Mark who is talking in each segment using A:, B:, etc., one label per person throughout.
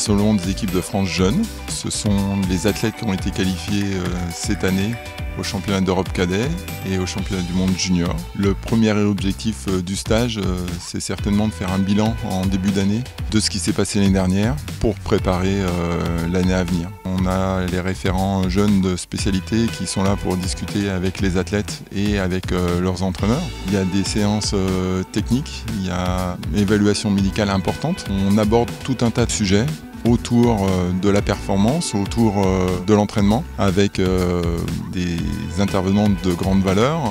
A: selon des équipes de France jeunes. Ce sont les athlètes qui ont été qualifiés cette année au championnat d'Europe cadet et au championnat du monde junior. Le premier objectif du stage, c'est certainement de faire un bilan en début d'année de ce qui s'est passé l'année dernière pour préparer l'année à venir. On a les référents jeunes de spécialité qui sont là pour discuter avec les athlètes et avec leurs entraîneurs. Il y a des séances techniques, il y a une évaluation médicale importante. On aborde tout un tas de sujets autour de la performance, autour de l'entraînement, avec des intervenants de grande valeur.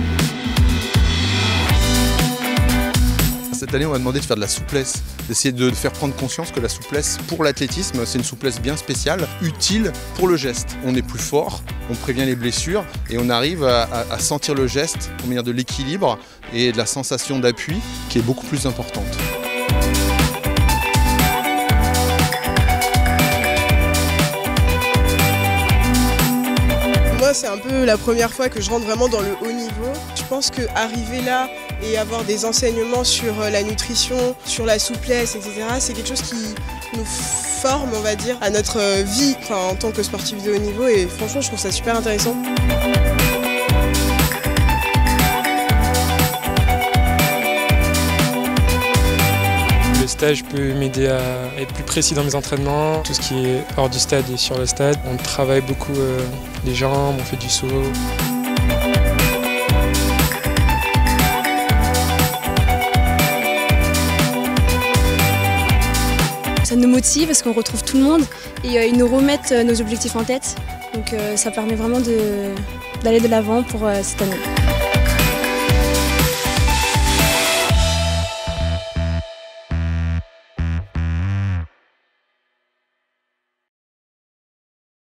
B: Cette année, on m'a demandé de faire de la souplesse, d'essayer de faire prendre conscience que la souplesse pour l'athlétisme, c'est une souplesse bien spéciale, utile pour le geste. On est plus fort, on prévient les blessures et on arrive à sentir le geste au moyen de l'équilibre et de la sensation d'appui qui est beaucoup plus importante.
C: C'est un peu la première fois que je rentre vraiment dans le haut niveau. Je pense qu'arriver là et avoir des enseignements sur la nutrition, sur la souplesse, etc., c'est quelque chose qui nous forme, on va dire, à notre vie en tant que sportif de haut niveau et franchement, je trouve ça super intéressant.
D: Le stage peut m'aider à être plus précis dans mes entraînements, tout ce qui est hors du stade et sur le stade. On travaille beaucoup les jambes, on fait du saut.
E: Ça nous motive parce qu'on retrouve tout le monde et ils nous remettent nos objectifs en tête. Donc ça permet vraiment d'aller de l'avant pour cette année.